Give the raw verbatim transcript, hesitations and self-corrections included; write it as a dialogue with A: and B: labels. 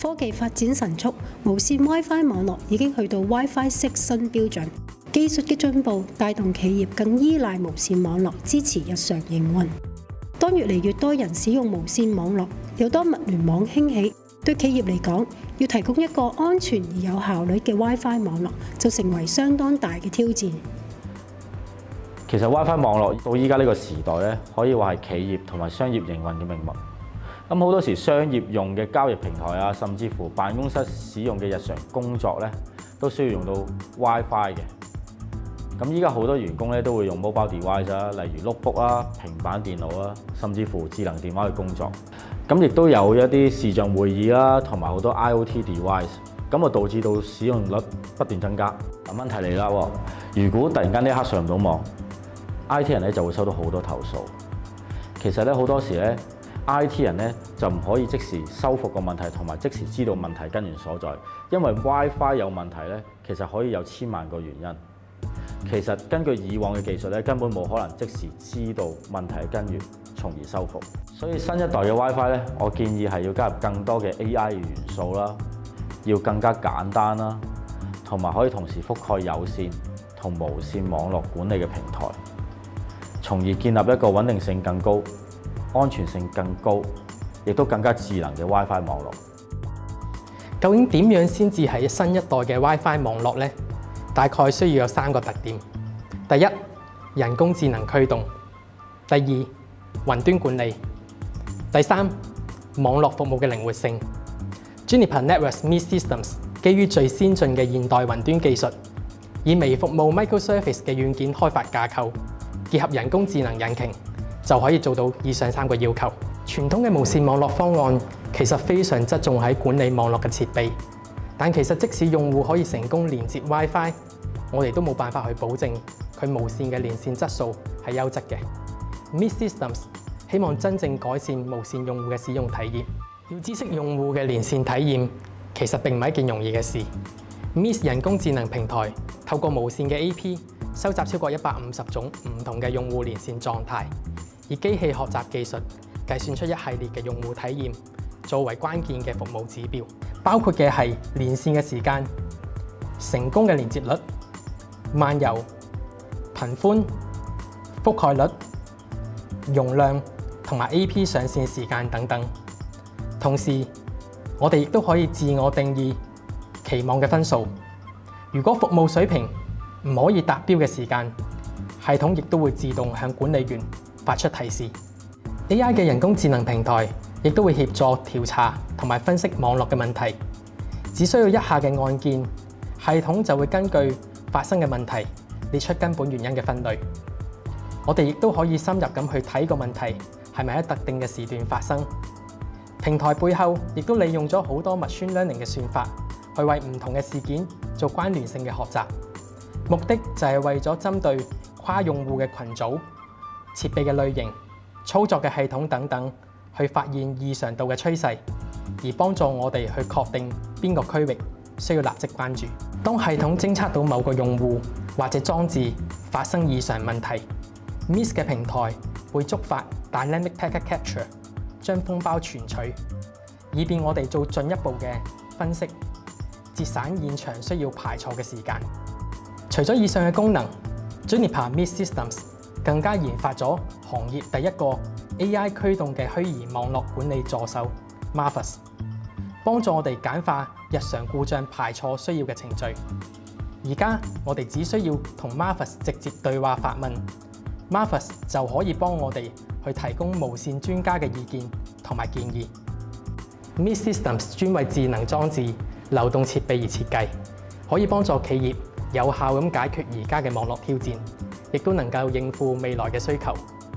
A: 科技發展神速，無線 WiFi 網絡已經去到 WiFi 六新標準。技術嘅進步帶動企業更依賴無線網絡支持日常營運。當越嚟越多人使用無線網絡，又當物聯網興起，對企業嚟講，要提供一個安全而有效率嘅 WiFi 網絡，就成為相當大嘅挑戰。
B: 其實 WiFi 網絡到依家呢個時代咧，可以話係企業同埋商業營運嘅命脈。咁好多時商業用嘅交易平台啊，甚至乎辦公室使用嘅日常工作咧，都需要用到 WiFi 嘅。咁依家好多員工咧都會用 mobile device 啊，例如 notebook 啊、平板電腦啊，甚至乎智能電話去工作。咁亦都有一啲視像會議啦，同埋好多 I O T device， 咁啊導致到使用率不斷增加。咁問題嚟啦，如果突然間呢一刻上唔到網 ，I T 人咧就會收到好多投訴。其實咧好多時咧 I T 人咧就唔可以即時修復個問題，同埋即時知道問題根源所在，因為 WiFi 有問題咧，其實可以有千萬個原因。其實根據以往嘅技術咧，根本冇可能即時知道問題嘅根源，從而修復。所以新一代嘅 WiFi 咧，我建議係要加入更多嘅 A I 嘅元素啦，要更加簡單啦，同埋可以同時覆蓋有線同無線網絡管理嘅平台，從而建立一個穩定性更高、安全性更高，亦都更加智能嘅 WiFi 網絡。
C: 究竟點樣先至係新一代嘅 WiFi 網絡呢？大概需要有三個特點：第一，人工智能驅動；第二，雲端管理；第三，網絡服務嘅靈活性。Juniper Networks Mist Systems 基於最先進嘅現代雲端技術，以微服務 microservice 嘅軟件開發架構，結合人工智能引擎，就可以做到以上三個要求。傳統嘅無線網絡方案其實非常側重喺管理網絡嘅設備。但其實即使用戶可以成功連接 WiFi， 我哋都冇辦法去保證佢無線嘅連線質素係優質嘅。Mist Systems 希望真正改善無線用戶嘅使用體驗。要知悉用戶嘅連線體驗，其實並唔係一件容易嘅事。Mist 人工智能平台透過無線嘅 A P 收集超過一百五十種唔同嘅用戶連線狀態，以機器學習技術計算出一系列嘅用戶體驗，作為關鍵嘅服務指標。包括嘅係連線嘅時間、成功嘅連接率、漫遊、頻寬、覆蓋率、容量同埋 A P 上線時間等等。同時，我哋亦都可以自我定義期望嘅分數。如果服務水平唔可以達標嘅時間，系統亦都會自動向管理員發出提示。A I 嘅人工智能平台亦都會協助調查同埋分析網絡嘅問題，只需要一下嘅按鍵，系統就會根據發生嘅問題列出根本原因嘅分類。我哋亦都可以深入咁去睇個問題係咪喺特定嘅時段發生。平台背後亦都利用咗好多 machine learning 嘅算法，去為唔同嘅事件做關聯性嘅學習，目的就係為咗針對跨用戶嘅群組、設備嘅類型、操作嘅系統等等，去發現異常度嘅趨勢，而幫助我哋去確定邊個區域需要立即關注。當系統偵測到某個用戶或者裝置發生異常問題 ，Mist 嘅平台會觸發 Dynamic Packet Capture， 將封包存取，以便我哋做進一步嘅分析，節省現場需要排錯嘅時間。除咗以上嘅功能 ，Juniper Mist Systems 更加研發咗行業第一個 A I 驅動嘅虛擬網絡管理助手 Marvis， 幫助我哋簡化日常故障排錯需要嘅程序。而家我哋只需要同 Marvis 直接對話發問 ，Marvis 就可以幫我哋去提供無線專家嘅意見同埋建議。Mist Systems 專為智能裝置、流動設備而設計，可以幫助企業有效咁解決而家嘅網絡挑戰，亦都能夠應付未來嘅需求。